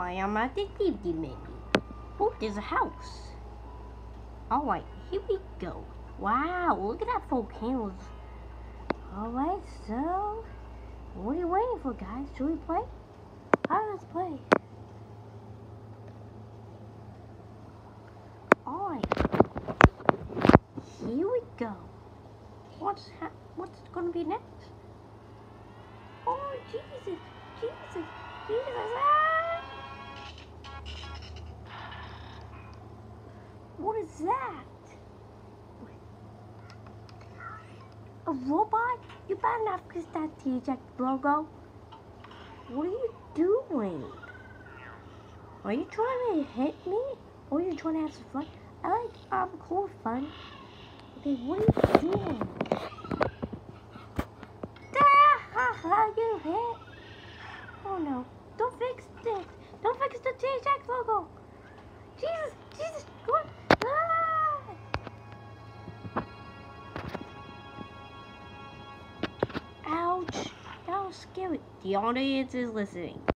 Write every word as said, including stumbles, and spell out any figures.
I am at the activity menu. Oh, there's a house. Alright, here we go. Wow, look at that volcano. Alright, so what are you waiting for, guys? Should we play? Alright, let's play. Alright. Here we go. What's ha what's gonna be next? Oh Jesus! Jesus! Jesus! Ah! What is that? A robot? You better not kiss that T-Jack logo. What are you doing? Are you trying to hit me? Or are you trying to have some fun? I like um cool fun. Okay, what are you doing? Ah, ha, ha, you hit. Oh no. Don't fix this. Don't fix the T-Jack logo. Jesus, Jesus, go on. Ah! Ouch. That was scary. The audience is listening.